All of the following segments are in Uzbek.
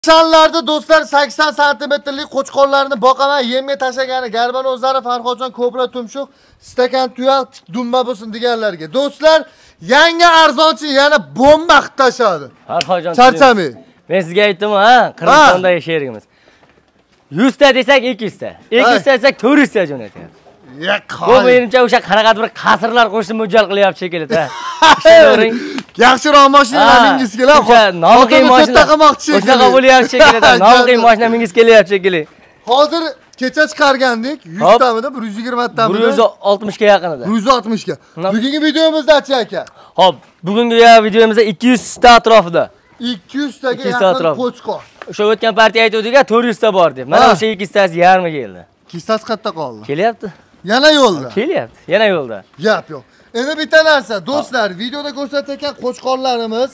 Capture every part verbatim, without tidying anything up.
Sanlarda do'stlar sakson santimetrlik qo'chqorlarni boqaman, yemga tashlagani garban o'zlari Farhodjon Ko'bra Tumshuq stakan tuyoq dumba bo'lsin deganlarga. Do'stlar, yangi arzonchi yana bomba qilib tashadi. Farhodjon, charchamay. Men sizga aytdim, ha, Qirg'izistonda yashaymiz. yuz ta desak ikki yuz ta, ikki yuz ta desak to'rt yuz ta jo'natyapti. Ya bu menimcha o'sha qanaqadir bir qasrlar qo'shib mo'ljal qilyapti shekilli, ha. Yaxshiroq mashinalar mingiz keladi. O'sha nomqiy mashina qilmoqchi. O'shaqa bo'lyapti shekilli, nomqiy mashina mingiz kelyapti shekilli. Hozir kecha chiqargandik, yuz tamida, bir yuz yigirma tamida. bir yuz oltmish ga yaqin edi. bir yuz oltmish ga. Bugungi videomizda achi aka. Hop, bugungi videomizda ikki yuz ta atrofida. ikki yuz taga yaqin qo'chqor. O'sha o'tgan partiya aytuvdik-a, to'rt yuz ta bor deb. Mana o'sha ikki yuz tasi yarmiga keldi. ikki yuz tasi qayerda qoldi? Kelyapti. Yana yo'lda. Kelyapti, yana yo'lda. Gap yo'q. Endi bitta narsa, do'stlar, videoda ko'rsatayotgan qo'chqorlarimiz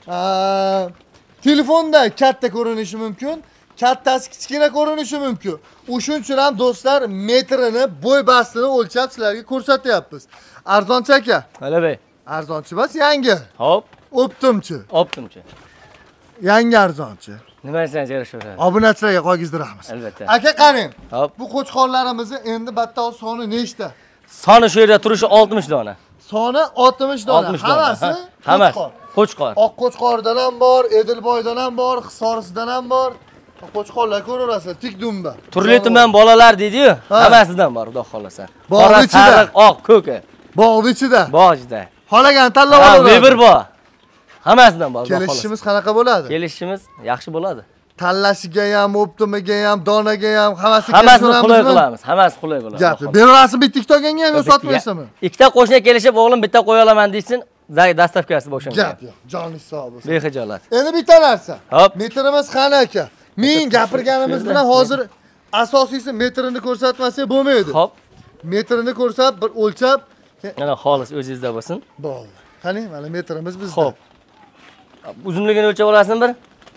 telefonda katta ko'rinishi mumkin, kattasi kichkina ko'rinishi mumkin. O'shuning uchun ham do'stlar metrini, bo'y bastini o'lchab sizlarga ko'rsatyapmiz. Arzonchi aka. Hali bey. Arzonchi emas, yangi. Hop. Optimchi. Optimchi. Yangi arzonchi. Nima desangiz yarashaveradi. Obunachilarga qo'ygizdiramiz. Albatta. Aka qarang. Hop. Bu qo'chqorlarimizni endi batta soni nechta? Soni shu yerda turishi oltmish dona. Soni oltmish dona. Hammasi hammasi qo'chqor. Oq qo'chqordan ham bor, Edilboydan ham bor, Hisorisidan ham bor. Qo'chqorlar ko'raverasiz, tik dumba. Turli tuman bolalar deydi-yu, hammasidan bor, xudo xolasa. Qora, sariq, oq, ko'ki. Bog' ichida. Bog' ichida. Xolagan tanlab olaveradi. Ha, bir bor. Hammasidan bor, xudo xolasa. Kelishimiz qanaqa bo'ladi? Kelishimiz yaxshi bo'ladi. Tanlashiga ham, optimiga ham, donaga ham hammasi kelishamiz. Hammasi qulay qilamiz. Hammasi qulay bo'ladi. Gap. Berasiz bitta TikTok'ga ham sotmaysizmi? Ikkita qo'shni kelishib, o'g'lim bitta qo'ya olaman deysin, dastavkasi boshlangan. Gap yo'q. Joningiz sog' bo'lsin. Bexijolat. Endi bitta narsa. Metrimiz qani aka? Men gapirganimiz bilan hozir asosiysi metrini ko'rsatmasak bo'lmaydi. Hop. Metrini ko'rsat, bir o'lchab, mana xolis o'zingizda bo'lsin. Bo'ldi. Qani, mana metrimiz bizda. Xo'p. Uzunligini o'lchab olasizmi bir?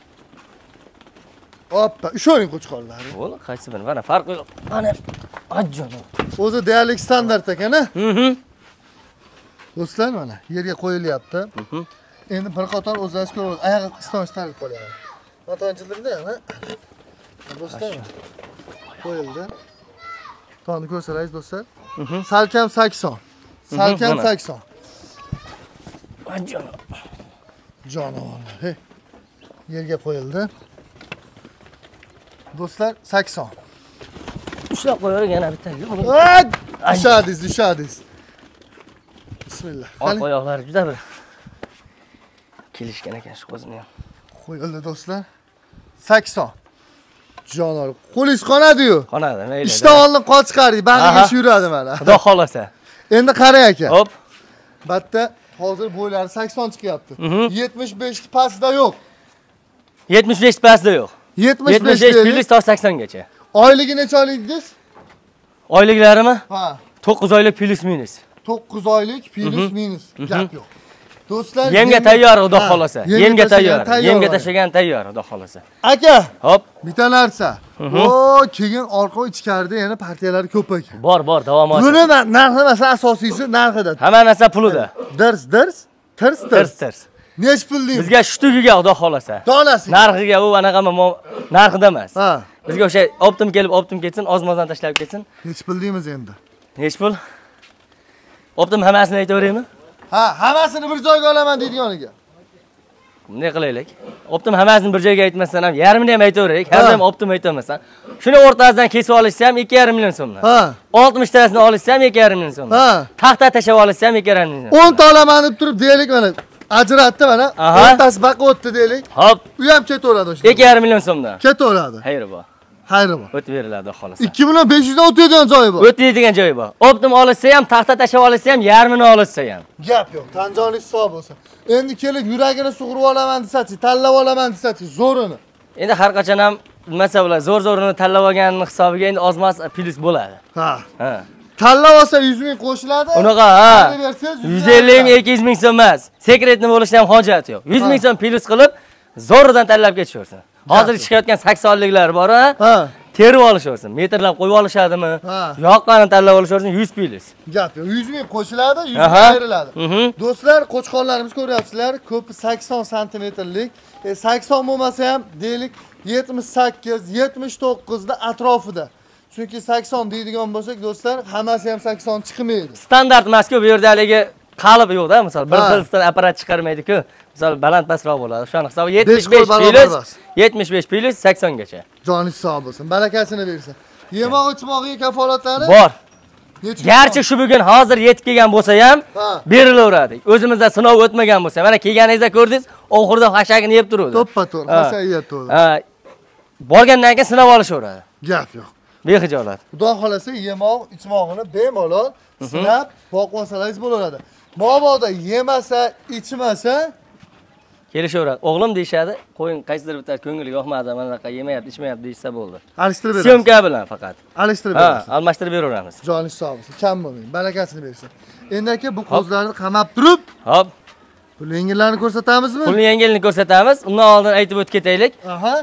Hoppa, ushoning qo'chqorlari. Bo'ldi, qaysi bir? Mana farqi yo'q. Mana ajjon. O'zi deyarli standart ekan-a? Mhm. Do'stlar, mana yerga qo'yilyapti. Mhm. Endi bir qator o'zingiz ko'rasiz, oyog'i istonch tarib qo'yadi. Matonchilikda yana. Do'stlar, qo'yildi. Tonni ko'rsangiz do'stlar. Mhm. Salkam sakson. Salkam sakson. Ajjon. Jonivorlar. Hey. Yerga qo'yildi. Do'stlar, sakson. Ushlab qo'yavering yana bitta. Ushadingiz, ushadingiz. Bismillah. Oq oyoqlari juda bir kelishgan ekan shu qo'zini ham. Qo'yildi do'stlar. sakson. Jonor, qo'lingiz qonadi-yu. Qonadi, mayli. Ishdan oldin qon chiqardik, bag'riga yuradi mana. Xudo xolasa. Endi qarang aka. Hop. Batta hozir bo'ylari sakson chiqyapti. yetmish besh pastda yo'q. yetmish besh pastda yo'q. yetmish besh plyus to sakson gacha. Oyligi necha oylikdingiz? Oyliklarimi? Ha. to'qqiz oylik plyus minus. to'qqiz oylik plyus minus. Gap yo'q. Do'stlar, yemga tayyor, xudo xolasa. Yemga tayyor. Yemga tashlagan tayyor, xudo xolasa. Aka, hop. Bitta narsa. O, keyin orqa ichkarida yana partiyalar ko'p ekan. Bor, bor, davom etadi. Buni narxi emas, asosiysi narxida. Hamma narsa pulida. Dirs, dirs, tirs, tirs. Tirs. Nech pul deymiz? Bizga shtugiga, xudo xolasa. Donasi. Narxiga u anaqa narxida emas. Ha. Bizga o'sha optim kelib, optim ketsin, ozmozdan tashlab ketsin. Nech pul deymiz endi? Nech pul? Optim hammasini aytaveraymi? Ha, hammasini bir joyga olaman deydiganiga. Ne qilaylik? Optim hammasini bir joyga aytmasdan ham yarmini ham aytaveraylik. Har doim optim aytolmasdan. Shuni o'rtasidan kesib olishsa ham ikki yarim million so'mdan. Ha. oltmish tasini olishsa ham ikki yarim million so'mdan. Ha. Taxta tashlab olishsa ham ikki yarim million. o'n ta olaman deb turib deylik mana. Ajratdi mana. o'rtasi baqa o'tdi deylik. Hop. U ham ketaveradi o'sha. ikki yarim million so'mdan. Ketaveradi. Xayri bor. Xayri bor. O'tib beriladi xolos. ikki million besh yuz dan o'tadigan joyi bor. O'tadigan joyi bor. Optim olishsa ham, taxta tashlab olishsa ham, yarmini olishsa ham. Gap yo'q. Tanjoningiz sog' bo'lsin. Endi kelib yuragini sug'urib olaman desachi, tanlab olaman desachi, zo'rini. Endi har qachon ham nima bo'lar, zo'r-zo'rini tanlab olganning hisobiga endi ozmas plyus bo'ladi. Ha. Ha. Tanlab olsa yuz ming qo'shiladi. Unaqa, ha. yuz ellik ming, ikki yuz ming so'm emas. Sekretni bo'lishdan ham hojat yo'q. yuz ming so'm plyus qilib, zo'ridan tanlab ketishaversin. Hozir chiqayotgan saksonliklar bor, ha? Ha. terib olishaversin. Metrlab qo'yib olishadimi? Yoqqani tanlab olishaversin yuz plyus. Gap yo'q. yuz ming qo'shiladi, yuz ming ayriladi. Do'stlar, qo'chqorlarimiz ko'ryapsizlar, ko'pi sakson santimetrlik. sakson bo'lmasa ham deylik yetmish sakkiz, yetmish to'qqiz da atrofida. Chunki sakson deydigan bo'lsak, do'stlar, hammasi ham sakson chiqmaydi. Standart emas-ku, bu yerda haligi qalib yo'q-da, misol bir xildan apparat chiqarmaydi-ku. Misol baland pastroq bo'ladi. O'sha hisobi yetmish besh plus, yetmish besh plus sakson gacha. Joningiz sog' bo'lsin, barakasini bersin. Yemoq ichmog'iga kafolatlari bor. Garchi shu bugun hozir yetib kelgan bo'lsa ham berilaveradi. O'zimizda sinov o'tmagan bo'lsa, mana kelganingizda ko'rdingiz, oxirida hashagini yeb turadi. To'ppa-to'g'ri, hashag yeb turadi. Ha. Borgandan keyin sinov olishaveradi. Gap yo'q. Bexijolat. Xudo xolasa yemoq ichmog'ini bemalol sinab boqib olsangiz bo'laveradi. Mabodo yemasa, ichmasa kelishaveradi. O'g'lim deyshadi, qo'ying qaysidir bitta ko'ngil yo'qmadi, mana bunaqa yemayapti, ichmayapti deysa bo'ldi. Alishtirib beramiz. Syomka bilan faqat. Alishtirib beramiz. Ha, almashtirib beraveramiz. Joningiz sog' bo'lsin, kam bo'lmang, barakasini bersin. Endi aka bu qo'zlarni qamab turib, hop. Pul yengillarni ko'rsatamizmi? Pul yengilni ko'rsatamiz. Undan oldin aytib o'tib ketaylik. Aha.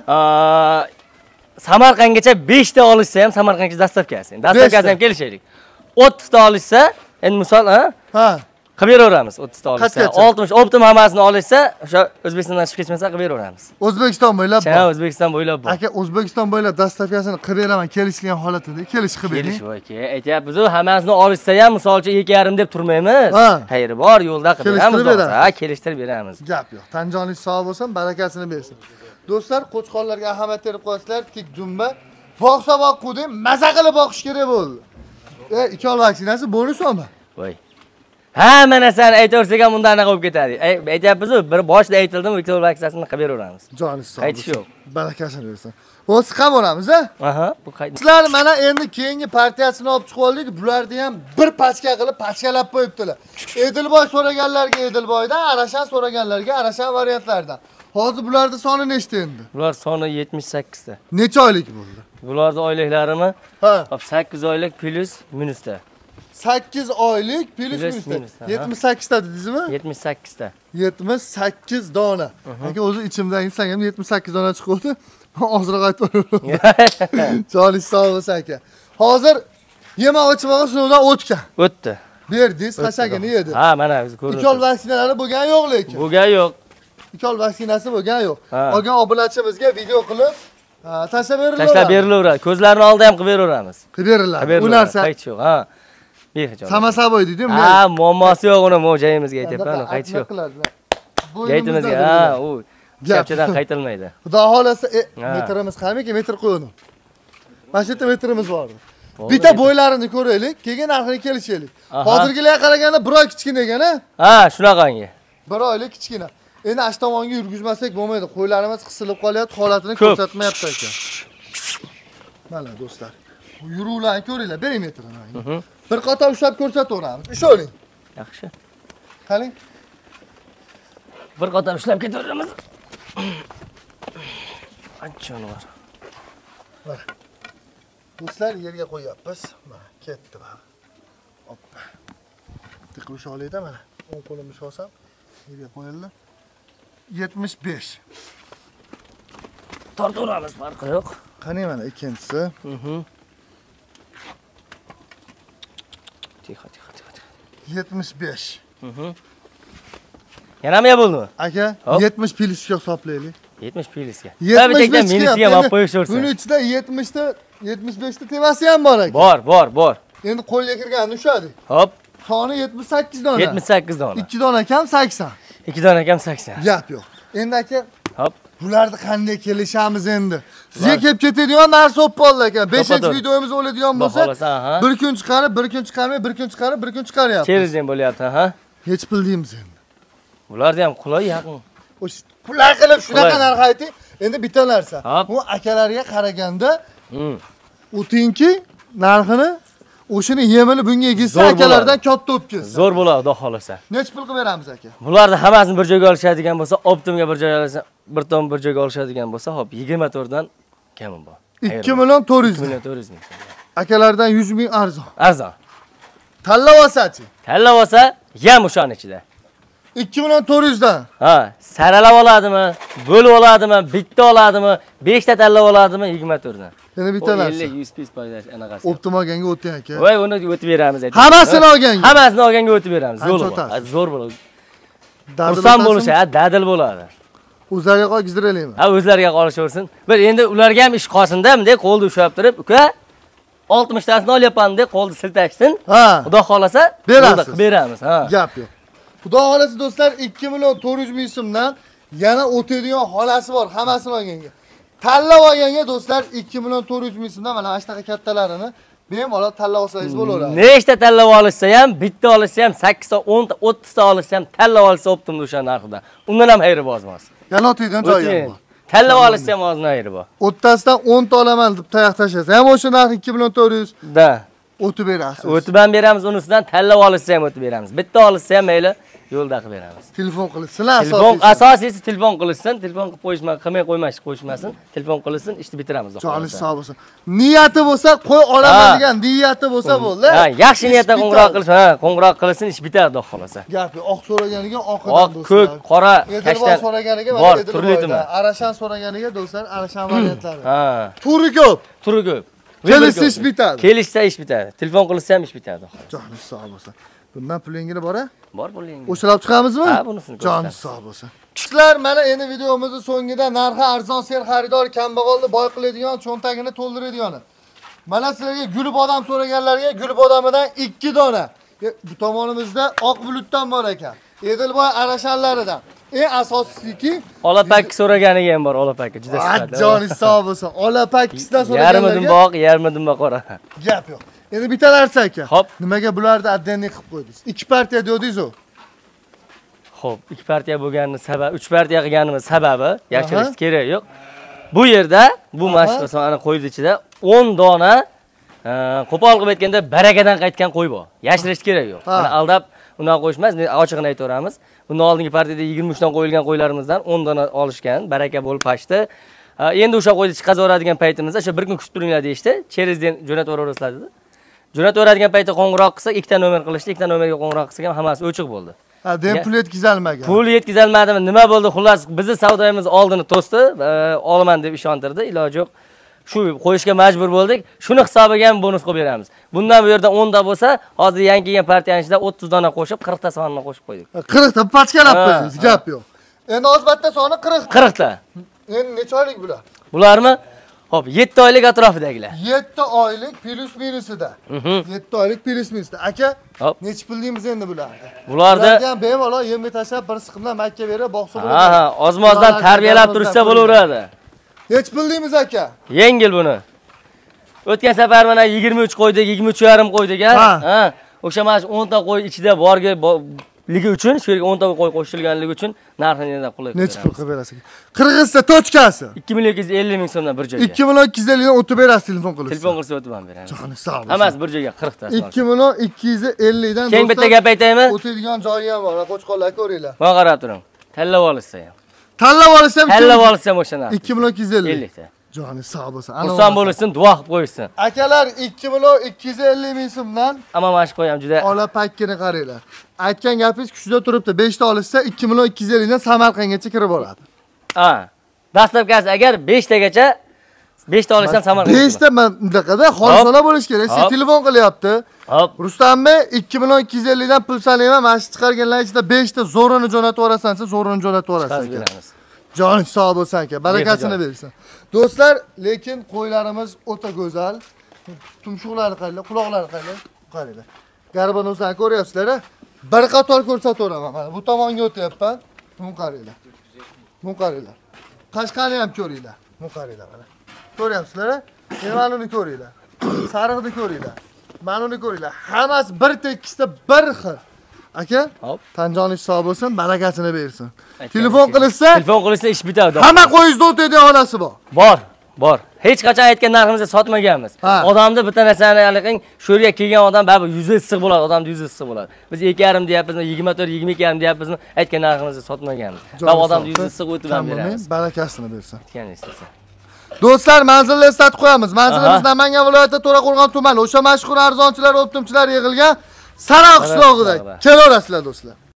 Samarqandgacha besh ta olishsa ham Samarqandga dastavkasi. Dastavkasi ham kelishaylik. o'ttiz ta olishsa, endi misol, ha? Ha. Qilib beraveramiz o'ttiz ta olishsa. oltmish optim hammasini olishsa, o'sha O'zbekistondan chiqib ketmasa qilib beraveramiz. O'zbekiston bo'ylab bor. Ha, O'zbekiston bo'ylab bor. Aka, O'zbekiston bo'ylab dastavkasini qilib beraman, kelishgan holatida kelishib qilib bering. Kelish aka, aytyapmiz, hammasini olishsa ham misolchi iki yarim deb turmaymiz. Xayri bor, yo'lda qilib beramiz. Ha, kelishtirib beramiz. Gap yo'q. Tanjoningiz sog' bo'lsin, barakasini bersin. Do'stlar, qo'chqonlarga ahamiyat berib qo'yasizlar, tik dumba boqsa boq quding, maza qilib boqish kerak bo'ldi. E, ikkol vaksinasi bonusmi? Voy. Hamma narsani aytaversak ham undan anaqa bo'lib ketadi. Aytyapmiz-ku, bir boshida aytildimi, ikkol vaksinasini qilib beraveramiz. Joningiz sog' bo'lsin. Qaytish yo'q. Barakasini bersin. O'zi qilib olamiz-a? Aha, bu qayt. Sizlar mana endi keyingi partiyasini olib chiqib oldik. Bularni ham bir pachka qilib pachkalab qo'yibdilar. Edilboy so'raganlarga Edilboydan, Arashan so'raganlarga Arashan variantlardan. Hozir bularda soni nechta endi? Bular soni yetmish sakkiz ta. Necha oylik bo'ldi? Bularning oyliklarimi? Ha. sakkiz oylik plus minusda. sakkiz oylik plus minusda. yetmish sakkiz ta dedingizmi? yetmish sakkiz ta. yetmish sakkiz dona. Aka o'zi ichimdan insang ham yetmish sakkiz dona chiqdi. Men ozroq aytib o'raman. Joningiz sog' bo'lsin aka. Hozir yemoq ichmoq sinovdan o'tgan. O'tdi. Berdingiz, hashagini yedi. Ha, mana biz ko'rdik. Ikkol vaksinalari bo'lgan yo'q lekin. Bo'lgan yo'q. Ikkol vaksinasi bo'lgan yo'q. Olgan obunachimizga video qilib tashlab berilaveradi. Tashlab berilaveradi. Ko'zlarini oldida ham qilib beraveramiz. Qilib beriladi. U narsa qaytish yo'q, ha. Bexijolat. Samasaboy deydi-mi? Ha, muammosi yo'q uni mo'jayimizga aytyapman, qaytish yo'q. Aytimizga, ha, u gapchadan qaytilmaydi. Xudo xolasa, metrimiz qaniki metr qo'yini. Mana shu yerda metrimiz bor. Bitta bo'ylarini ko'raylik, keyin narxini kelishaylik. Hozirgilarga qaraganda bir oy kichkina ekan-a? Ha, shunaqangi. bir oylik kichkina. Endi ash tomonga yurgizmasak bo'lmaydi. Qo'ylarimiz qisilib qolyapti, holatini ko'rsatmayapti ekan. Mana do'stlar. Yuruvlarni ko'ringlar, bering metrini. Bir qator ushlab ko'rsataveramiz. Usholing. Yaxshi. Qaling. Bir qator ushlab ketaveramiz. Anchani bor. Mana. Do'stlar, yerga qo'yapmiz. Mana, ketdi mana. Hoppa. Tiqib usholayda mana. o'ng qo'limni ushlsam, yerga qo'yildi. yetmish besh. Tortaveramiz, farqi yo'q. Qani mana ikkinchisi. Mhm. Tixo, tixo, tixo. yetmish besh. Mhm. Yana nima bo'ldimi? Aka, yetmish plyusga hisoblaylik. yetmish plyusga. yetmish besh minusga ham olib qo'yishaversin. Buning ichida yetmish ta, yetmish besh ta temasi ham bor aka. Bor, bor, bor. Endi qo'lga kirganini ushladik. Hop. Soni yetmish sakkiz dona. yetmish sakkiz dona. ikki dona kam sakson. ikki dona kam sakson. Gap yo'q. Endi aka, hop. Bularni qanday kelishamiz endi? Sizga kelib ketadigan narsa bo'lib qoldi aka. beshinchi videomiz bo'ladigan bo'lsa, bir kun chiqarib, bir kun chiqarmay, bir kun chiqarib, bir kun chiqaryapmiz. Kelizim bo'lyapti, ha? Hech pul deymiz endi. Bularni ham qulay yaqin. O'sha pullar qilib shunaqa narx ayting. Endi bitta narsa. Bu akalarga qaraganda, o'tingki narxini o'shini yemini bunga yegizsa akalardan katta bo'lib ketsin. Zo'r bo'ladi, xudo xolasa. Nech pul qilib beramiz aka? Bularni hammasini bir joyga olishadigan bo'lsa, Optimga bir joyga olsa, bir ton bir joyga olishadigan bo'lsa, hop, yigirma to'rt dan kami bor. ikki million to'rt yuz. ikki million to'rt yuz ming. Akalardan yuz ming arzon. Arzon. Tanlab olsa-chi? Tanlab olsa, yam o'shaning ichida. ikki million to'rt yuz dan. Ha, saralab oladimi, bo'lib oladimi, bitta oladimi, besh ta tanlab oladimi, yigirma to'rt dan. Yana bitta narsa. ellik yuz piz foydash anaqasi. Optim olganga o'ting aka. Voy, uni o'tib beramiz aytdim. Hammasini olganga. Hammasini olganga o'tib beramiz. Zo'r bo'ladi. Zo'r bo'ladi. Xursand bo'lish, ha, dadil bo'ladi. O'zlariga qo'ygizdiraylikmi? Ha, o'zlariga qolishaversin. Bir endi ularga ham ish qolsin-da, bunday qo'lni ushlab turib, uka oltmish tasini olyapman deb qo'lni siltashsin. Ha. Xudo xolasa berasiz. Beramiz, ha. Gap yo'q. Xudo xolasa do'stlar ikki million to'rt yuz ming so'mdan yana o'tadigan xolasi bor, hammasini olganga. Tanlab olganga do'stlar ikki million to'rt yuz ming so'mdan mana shunaqa kattalarini bemalol tanlab olsangiz bo'laveradi. Nechta tanlab olishsa ham, bitta olishsa ham, sakkiz ta, o'n ta, o'ttiz ta olishsa ham tanlab olsa optimum o'sha narxida. Undan ham xayri bozmas. Yana o'tadigan joyi ham bor. Tanlab olishsa ham ozgina xayri bor. o'ttasidan o'n ta olaman deb tayoq tashlasa ham o'sha narx ikki million to'rt yuz. Da. O'tib berasiz. O'tib ham beramiz, unisidan tanlab olishsa ham o'tib beramiz. Bitta olishsa ham mayli, yo'lda qilib beramiz. Telefon qilsinlar asosiysi. Telefon asosiysi telefon qilishsin, telefon qilib qo'yishma, qilmay qo'ymash, qo'yishmasin. Telefon qilsin, ishni bitiramiz. Joningiz sog' bo'lsin. Niyati bo'lsa, qo'y olaman degan niyati bo'lsa bo'ldi. Ha, yaxshi niyatda qo'ng'iroq qilsin, ha, qo'ng'iroq qilsin, ish bitadi, xudo xolasa. Gapi oq so'raganiga oqidan do'stlar. Oq, ko'k, qora, kashtan so'raganiga bor, turli-turli. Arashan so'raganiga do'stlar, arashan variantlari. Ha. Turi ko'p. Turi ko'p. Kelishsa ish bitadi. Kelishsa ish bitadi. Telefon qilsa ham ish bitadi. Joningiz sog' bo'lsin. Bundan pulingiz bor-a? Bor pulingiz. O'shalab chiqamizmi? Ha, bunisini. Joningiz sog' bo'lsin. Sizlar mana endi videomizning so'ngida narxi arzon ser xaridor kambag'alni boy qiladigan, cho'ntagini to'ldiradigan. Mana sizlarga gul bodam so'raganlarga gul bodamidan ikki dona. Bu tomonimizda oq bulutdan bor ekan. Edilboy arashanlaridan. Eng asosiysi olapakki so'raganiga ham bor, olapakki juda sifatli. Joningiz sog' bo'lsin. Olapakkisidan so'raganlarga yarmidan boq, yarmidan boq qora. Gap yo'q. Endi bitta narsa aka. Hop. Nimaga bularni addenni qilib qo'ydingiz? Ikki partiya dedingiz-ku. Xo'p, ikki partiya bo'lganini sababi, uch partiya qilganimiz sababi yashirish kerak yo'q. Bu yerda bu mashq sonini qo'ydi ichida o'n dona qo'pol qilib aytganda barakadan qaytgan qo'y bor. Yashirish kerak yo'q. Mana aldab undan qo'yishmas, ochiqini aytaveramiz. Bundan oldingi partiyada yigirma uch dan qo'yilgan qo'ylarimizdan o'n dona olishgan, baraka bo'lib pashdi. Endi o'sha qo'yni chiqazaveradigan paytimizda o'sha bir kun kutib turinglar deyishdi. Cherizdan jo'nataverasizlar dedi. Jo'nataveradigan paytda qo'ng'iroq qilsak, ikkita nomer qilishdi, ikkita nomerga qo'ng'iroq qilsak ham hammasi o'chiq bo'ldi. Ha, dem pul yetkazilmagan. Pul yetkazilmadimi? Nima bo'ldi? Xullas, bizni savdoyimiz oldini to'sdi, olaman deb ishontirdi, iloji yo'q. Shu qo'yishga majbur bo'ldik. Shuni hisobiga ham bonus qo'yib beramiz. Bundan bu yerda o'n ta bo'lsa, hozir yangi kelgan partiyaning ichida o'ttiz dona qo'shib, qirq ta sonini qo'shib qo'ydik. qirq ta pachkalab qo'ydingiz, gap yo'q. Endi hozirda soni qirq. qirq ta. Endi necha oylik bular? Bularmi? Hop, yetti oylik atrofidagilar. yetti oylik plus minusida. yetti oylik plus minusida. Aka, necha pul deymiz endi bularni? Bularda ham bemalol yemga tashlab, bir siqimdan makka berib, boqsa bo'ladi. Ha, ha, ozmozdan tarbiyalab turishsa bo'laveradi. Necha pul deymiz aka? Yengil buni. O'tgan safar mana yigirma uch qo'ydik, yigirma uch yarim qo'ydik, ha. O'sha mana o'n ta qo'y ichida borga ligi uchun, shu yerga o'n ta qo'y qo'shilganligi uchun narxini yana qulay qilib beramiz. Necha pul qilib berasiz? Qirg'izcha tochkasi. ikki million ikki yuz ellik ming so'mdan bir joyga. ikki million ikki yuz ellik dan o'tib berasiz telefon qilib. Telefon qilsa o'tib ham beramiz. Joningiz sog' bo'lsin. Hammasi bir joyga qirq ta. ikki million ikki yuz ellik dan keng bitta gap aytaymi? O'tadigan joyi ham bor, qo'chqonlar ko'ringlar. Mana qarab turing. Tanlab olishsa ham. Tanlab olishsa ham tanlab olishsa ham o'sha narx. ikki million ikki yuz ellik. ellik ta. Joningiz sog' bo'lsin. Xursand bo'lsin, duo qilib qo'ysin. Akalar ikki million ikki yuz ellik ming so'mdan amma mashq qo'yam juda. Ola pakkini qaranglar. Aytgan gapingiz kuchda turibdi. besh ta olishsa ikki million ikki yuz ellik dan Samarqandgacha kirib boradi. Ha. Dastlabkasi agar besh tagacha besh ta olishdan Samarqand. besh ta bunaqada xolsona bo'lish kerak. Siz telefon qilyapti. Hop. Rustam Bey ikki million ikki yuz ellik dan pul sanayman. Mana shu chiqarganlar ichida besh ta zo'rini jo'natib yuborasan, zo'rini jo'natib yuborasan. Joningiz sog' bo'lsin aka, barakasini bersin. Do'stlar, lekin qo'ylarimiz o'ta go'zal. Tumshuqlari qaranglar, quloqlari qaranglar, qaranglar. Garbanozlarni ko'ryapsizlar-a? Bir qator ko'rsataveraman mana. Bu tomonga o'tyapman. Buni qaranglar. Buni qaranglar. Qashqani ham ko'ringlar. Buni qaranglar mana. Ko'ryapsizlar-a? Mana uni ko'ringlar. Sariqni ko'ringlar. Mana uni ko'ringlar. Hammasi bir tekisda bir xil. Aka, tanjoningiz sog' bo'lsin, barakasini bersin. Telefon qilsa, telefon qilsa ish bitadi. Hamma qo'yingizda o'tadigan onasi bor. Bor, bor. Hech qachon aytgan narximizda sotmaganmiz. Odamni bitta narsani aniqing, shu yerga kelgan odam baribir yuzi issiq bo'ladi, odamning yuzi issiq bo'ladi. Biz ikki yarim deyapmizmi, yigirma to'rt, yigirma ikki yarim deyapmizmi, aytgan narximizda sotmaganmiz. Va odamning yuzi issiq o'tib ham beramiz. Barakasini bersin. Aytgan istasa. Do'stlar, manzilni eslatib qo'yamiz. Manzilimiz Namangan viloyati To'raqo'rg'on tumani. O'sha mashhur arzonchilar, optimchilar yig'ilgan Sara qishlog'ida. Kelaverasizlar do'stlar.